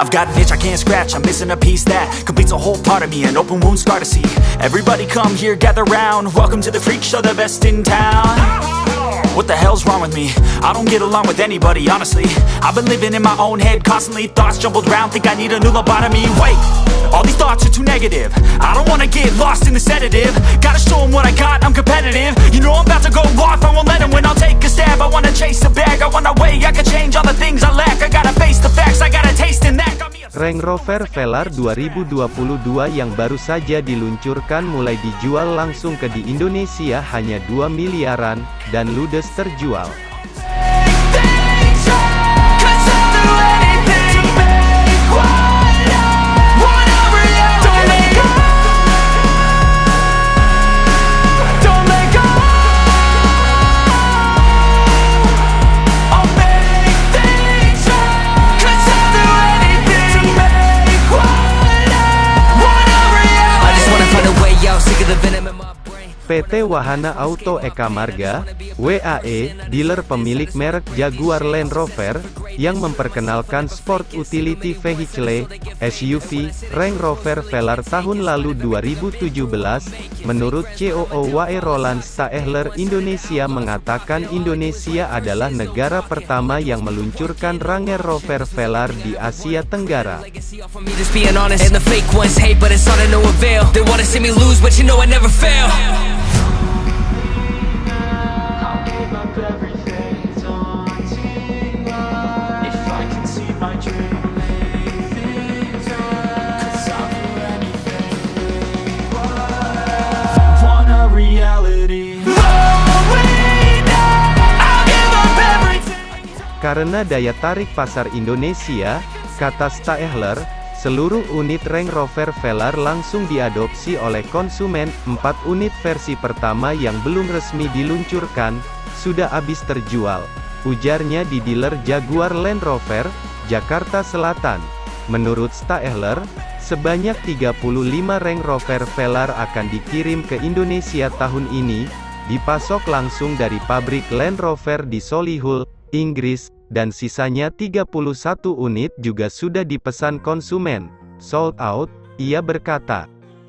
I've got an itch I can't scratch, I'm missing a piece that completes a whole part of me, an open wound scar to see. Everybody come here, gather round, welcome to the freak show, the best in town. What the hell's wrong with me? I don't get along with anybody, honestly. I've been living in my own head constantly, thoughts jumbled around, think I need a new lobotomy. Wait, all these thoughts are too negative, I don't wanna get lost in the sedative. Gotta show them what I got, I'm competitive. You know I'm about to go off, I won't let them win, I'll take a stab. I wanna chase a bag, I wanna weigh, I can change all the things I lack. I gotta face the facts, I gotta taste in that. Range Rover Velar 2022 yang baru saja diluncurkan mulai dijual langsung di Indonesia hanya 2 miliaran, dan ludes terjual. PT Wahana Auto Eka Marga, WAE, dealer pemilik merek Jaguar Land Rover, yang memperkenalkan Sport Utility Vehicle, SUV, Range Rover Velar tahun lalu 2017, menurut COO WAE Roland Staehler Indonesia mengatakan Indonesia adalah negara pertama yang meluncurkan Range Rover Velar di Asia Tenggara. Karena daya tarik pasar Indonesia, kata Staehler, seluruh unit Range Rover Velar langsung diadopsi oleh konsumen. 4 unit versi pertama yang belum resmi diluncurkan, sudah habis terjual, ujarnya di dealer Jaguar Land Rover, Jakarta Selatan. Menurut Staehler, sebanyak 35 Range Rover Velar akan dikirim ke Indonesia tahun ini, dipasok langsung dari pabrik Land Rover di Solihull, Inggris, dan sisanya 31 unit juga sudah dipesan konsumen. Sold out, ia berkata.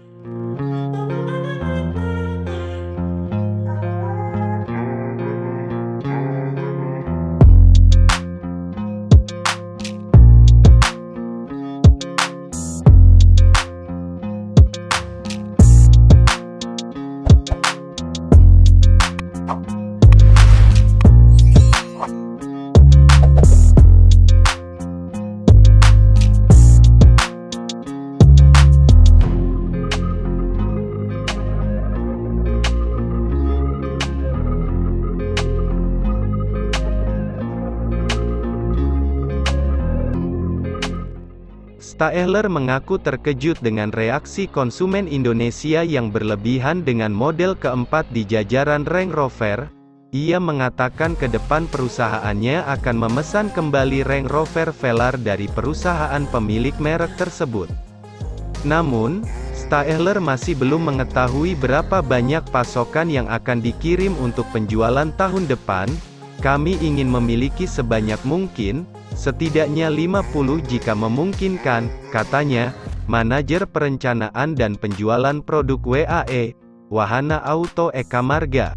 Staehler mengaku terkejut dengan reaksi konsumen Indonesia yang berlebihan dengan model keempat di jajaran Range Rover. Ia mengatakan ke depan perusahaannya akan memesan kembali Range Rover Velar dari perusahaan pemilik merek tersebut. Namun, Staehler masih belum mengetahui berapa banyak pasokan yang akan dikirim untuk penjualan tahun depan. Kami ingin memiliki sebanyak mungkin, setidaknya 50 jika memungkinkan, katanya, manajer perencanaan dan penjualan produk WAE, Wahana Auto Eka Marga.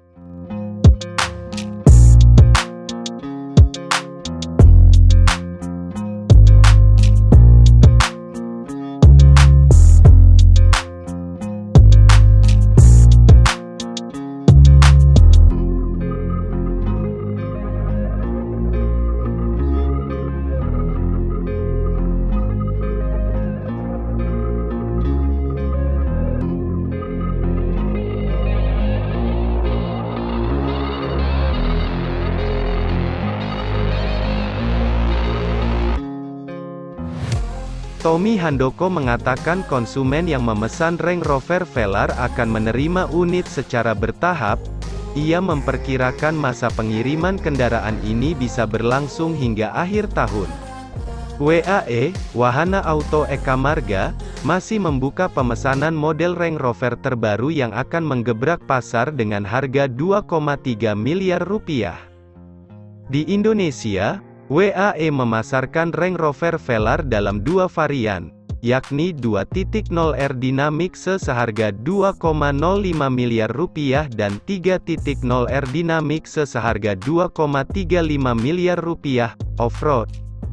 Tommy Handoko mengatakan konsumen yang memesan Range Rover Velar akan menerima unit secara bertahap. Ia memperkirakan masa pengiriman kendaraan ini bisa berlangsung hingga akhir tahun. WAE, Wahana Auto Eka Marga, masih membuka pemesanan model Range Rover terbaru yang akan menggebrak pasar dengan harga 2,3 miliar rupiah. Di Indonesia, WAE memasarkan Range Rover Velar dalam dua varian, yakni 2.0R Dynamic seharga Rp2,05 miliar dan 3.0R Dynamic seharga Rp2,35 miliar off-road.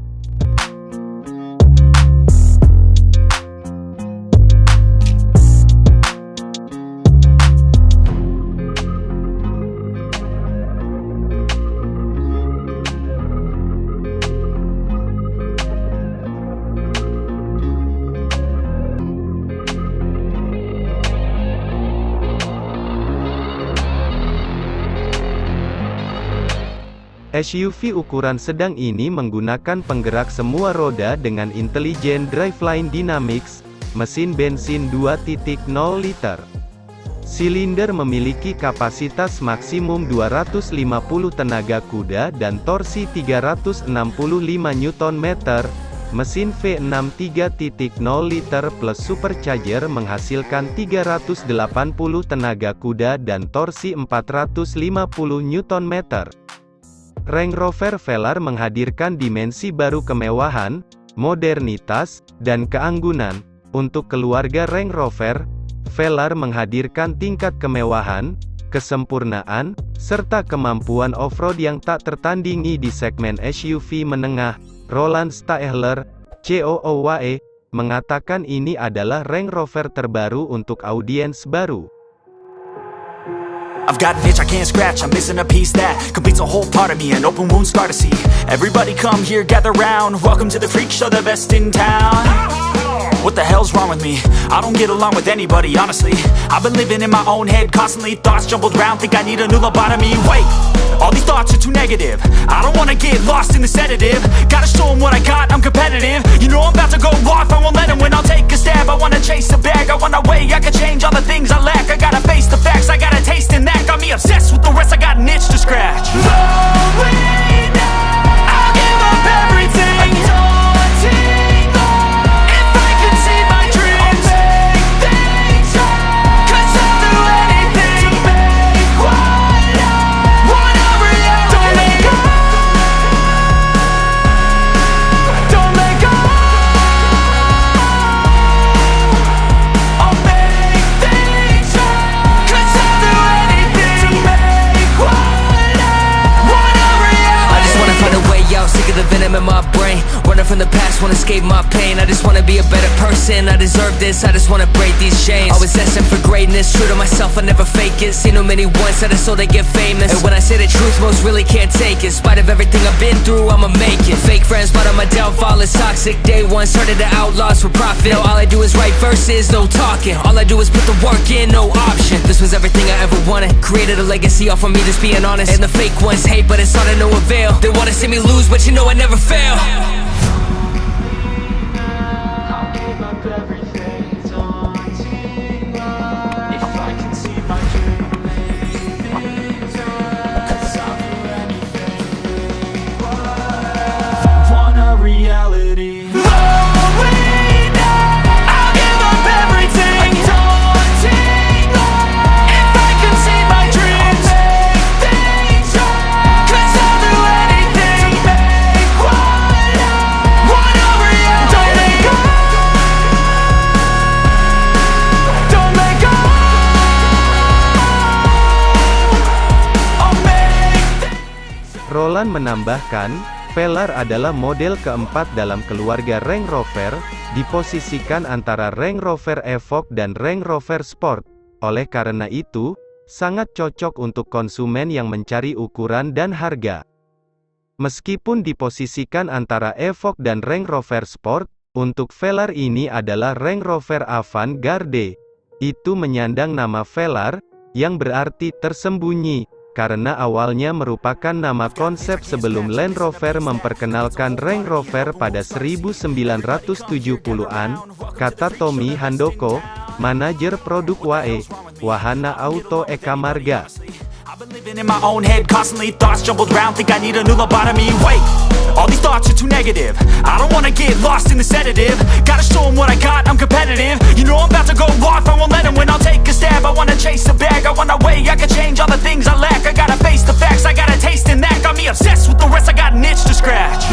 SUV ukuran sedang ini menggunakan penggerak semua roda dengan Intelligent Driveline Dynamics, mesin bensin 2.0 liter. Silinder memiliki kapasitas maksimum 250 tenaga kuda dan torsi 365 Nm. Mesin V6 3.0 liter plus supercharger menghasilkan 380 tenaga kuda dan torsi 450 Nm. Range Rover Velar menghadirkan dimensi baru kemewahan, modernitas, dan keanggunan. Untuk keluarga Range Rover, Velar menghadirkan tingkat kemewahan, kesempurnaan, serta kemampuan off-road yang tak tertandingi di segmen SUV menengah. Roland Staehler, COO mengatakan ini adalah Range Rover terbaru untuk audiens baru. I've got an itch I can't scratch, I'm missing a piece that completes a whole part of me, an open wound scar to see. Everybody come here, gather round, welcome to the freak show, the best in town. What the hell's wrong with me? I don't get along with anybody, honestly. I've been living in my own head constantly, thoughts jumbled round, think I need a new lobotomy. Wait, all these thoughts are too negative, I don't wanna get lost in the sedative. Gotta show them what I got, I'm competitive. You know I'm about to go off, I won't let them win, I'll take a stab. I wanna chase a bag, I wanna weigh, I can change all the things I lack. I gotta face the facts, I got a taste in that. Got me obsessed with the rest, I got an itch to scratch. Rolling, I'll give up everything. Daunting, if I could see my dreams, I'll make things right. 'Cause I'll do anything to make what I want a reality. Don't let go, don't let go. I'll make things right. 'Cause I'll do anything to make what I want a reality. I just wanna find a way out, sick of the venom in my brain. Running from the past, wanna escape my pain. I just wanna be a better person, I deserve this, I just wanna break these chains. Always asking for greatness, true to myself, I never fake it. Seen too many once that I so they get famous. And when I say the truth, most really can't take it. In spite of everything I've been through, I'ma make it. Fake friends, but on my downfall is toxic. Day one, started to outlaws for profit. Now all I do is write verses, no talking. All I do is put the work in, no option. This was everything I ever wanted. Created a legacy off of me, just being honest. And the fake ones hate, but it's all to no avail. They wanna see me lose, but you know I never fail. Reality. Rolling, I'll give up everything. Daunting, if I could see my dreams, I'll make things right. 'Cause I'll do anything to make what I want a reality. Don't let go, don't let go. I'll make things. Roland menambahkan, Velar adalah model keempat dalam keluarga Range Rover, diposisikan antara Range Rover Evoque dan Range Rover Sport. Oleh karena itu, sangat cocok untuk konsumen yang mencari ukuran dan harga. Meskipun diposisikan antara Evoque dan Range Rover Sport, untuk Velar ini adalah Range Rover Avant-Garde. Itu menyandang nama Velar, yang berarti tersembunyi, karena awalnya merupakan nama konsep sebelum Land Rover memperkenalkan Range Rover pada 1970-an, kata Tommy Handoko, manajer produk WAE, Wahana Auto Eka Marga. I've been living in my own head constantly, thoughts jumbled round, think I need a new lobotomy. Wait, all these thoughts are too negative, I don't wanna get lost in the sedative. Gotta show them what I got, I'm competitive. You know I'm about to go off, I won't let them win, I'll take a stab. I wanna chase a bag, I wanna weigh, I can change all the things I lack. I gotta face the facts, I got a taste in that. Got me obsessed with the rest, I got an itch to scratch.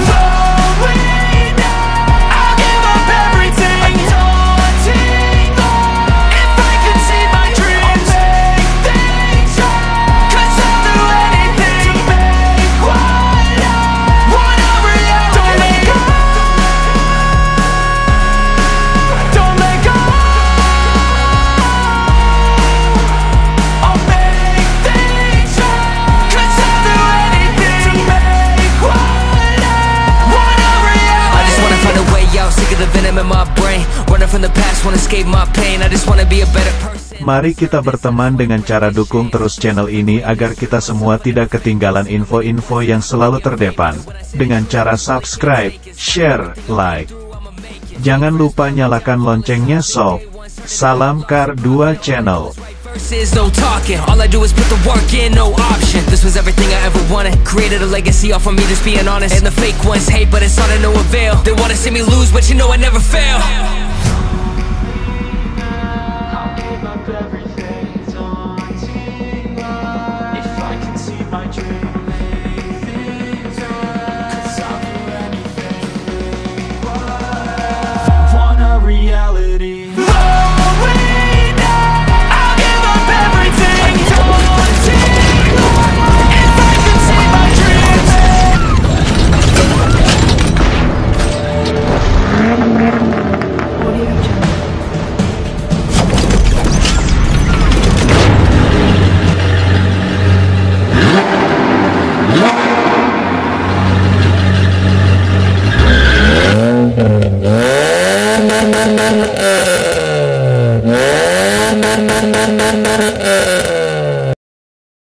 just wanna be a better person. Mari kita berteman dengan cara dukung terus channel ini agar kita semua tidak ketinggalan info-info yang selalu terdepan. Dengan cara subscribe, share, like. Jangan lupa nyalakan loncengnya sob. Salam Kar2 Channel. Verses, no talking, all I do is put the work in, no option. This was everything I ever wanted, created a legacy off of me just being honest. And the fake ones hate, but it's all to no avail. They wanna see me lose, but you know I never fail.